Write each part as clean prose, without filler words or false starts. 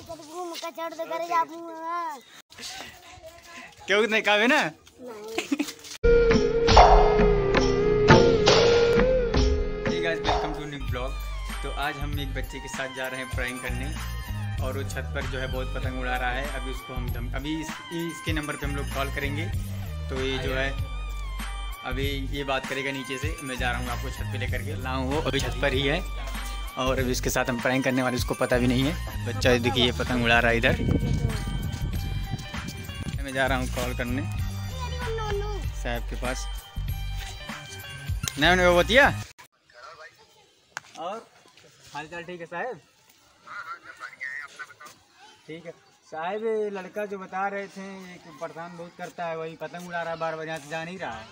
क्यों नहीं कावे ना वेलकम टू न्यू ब्लॉग। तो आज हम एक बच्चे के साथ जा रहे हैं प्रैंक करने और वो छत पर जो है बहुत पतंग उड़ा रहा है। अभी उसको हम इसके नंबर पे हम लोग कॉल करेंगे। तो ये जो है अभी ये बात करेगा नीचे से। मैं जा रहा हूँ आपको छत पे लेकर के लाऊँ। वो अभी छत पर ही है और अभी इसके साथ हम प्रैंक करने वाले, उसको पता भी नहीं है। बच्चा देखिए ये पतंग उड़ा रहा है इधर। मैं जा रहा हूँ कॉल करने साहब के पास। नहीं वो बतिया और हाल चाल ठीक है साहब? ठीक है साहब। लड़का जो बता रहे थे कि परेशान बहुत करता है, वही पतंग उड़ा रहा है, बार बार यहाँ से जा नहीं रहा है,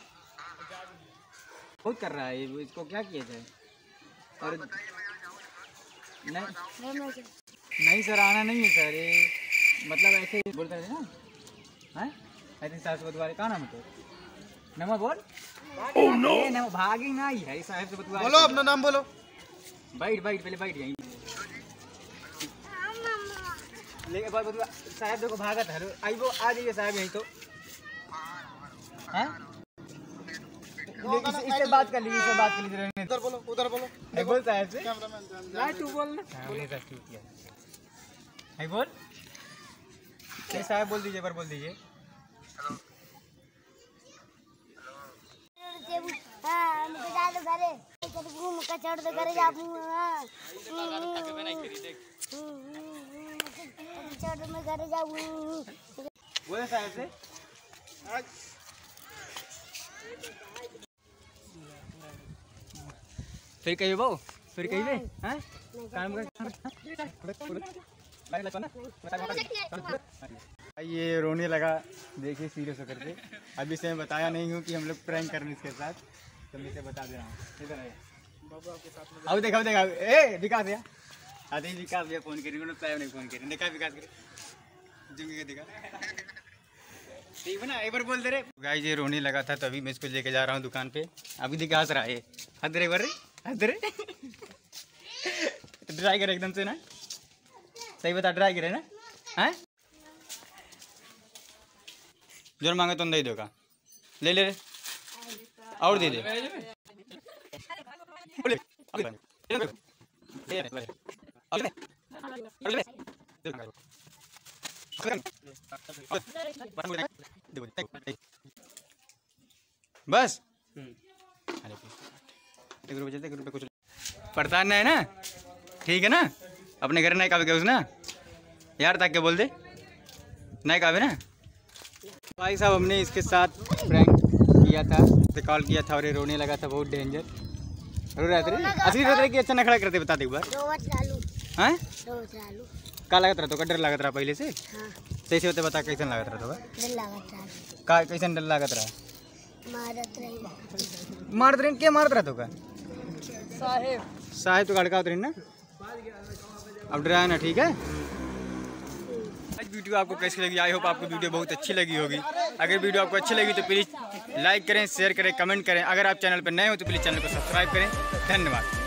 बहुत कर रहा है। इसको क्या किया जाए? और नहीं सर, आना नहीं है सर। ये मतलब ऐसे बोलते रहे ना, हैं ऐसे साहब से बतवा। कहाँ नाम है? नमो बोल। ओह नो, नमो भागी ना ही है साहब से बतवा। बोलो अपना नाम बोलो। बैठ पहले बैठ यहीं। लेके बात बतवा साहब। देखो भागत है, आई वो आ जाइए साहब यहीं। तो हैं इससे बात कर लीजिए, इससे बात कर लीजिए। उधर बोलो, उधर बोलो। बोल साहब से। नहीं तू बोल ना। है बोल साहब, बोल दीजिए, पर बोल दीजिए। बोले साहब से। फिर कहिए वो, फिर कहिए हैं काम ये रोने लगा। देखिए सीरियस होकर के। अभी से मैं बताया नहीं हूँ कि हम लोग प्रैंक करने इसके साथ, तो मैं इसे बता दे रहा हूँ। इधर आइए अब देखा ए विकास भैया आते विकास भैया फोन करेंगे, नहीं फोन करें। देखा विकास करे देखा ठीक है ना, एक बार बोल दे रहे। गाइस ये रोने लगा था, तो अभी मैं इसको लेके जा रहा हूँ दुकान पे। अभी देखा हंस रहा है। हंस रहे बर हंस रहे ट्राई करे एकदम से ना, सही बता, ट्राई करे ना। हैं जोर मांगे तो नहीं दोगा, ले ले और दे दे। बस कुछ परेशान है ना, ठीक है ना। अपने घर नहीं कावे उस ना यार, ताकि बोल दे नहीं कावे ना। भाई साहब हमने इसके साथ प्रैंक किया था, तो कॉल किया था और ये रोने लगा था बहुत डेंजर। रो रहा था असली रो रहा कि अच्छा ना खड़ा करते बता दे एक बार। हैं का लागत रहा तो डर लागत रहा पहले से? हाँ। सही से होते बता कैसन लागत रहा तो का कैसन डर लागत रहा? मारत रही क्या मारत रहा तो का साहेब तो गड़का उतरी ना। अब डरा ना, ठीक है। आज वीडियो आपको कैसी लगी? आई होप आपको वीडियो बहुत अच्छी लगी होगी। अगर वीडियो आपको अच्छी लगी तो प्लीज़ लाइक करें, शेयर करें, कमेंट करें। अगर आप चैनल पर नए हो तो प्लीज़ चैनल को सब्सक्राइब करें। धन्यवाद।